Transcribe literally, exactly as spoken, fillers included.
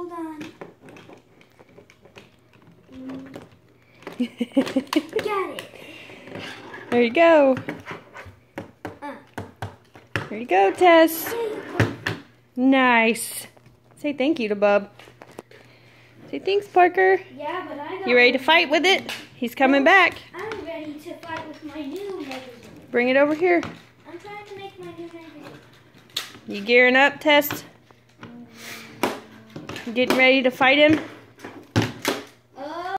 hold on. Got it. There you go. Uh. There you go, Tess. Nice. Say thank you to Bub. Say thanks, Parker. Yeah, but I don't. You ready to fight with it? He's coming back. I'm ready to fight with my new magazine. Bring it over here. I'm trying to make my new magazine. You gearing up, Tess? You getting ready to fight him?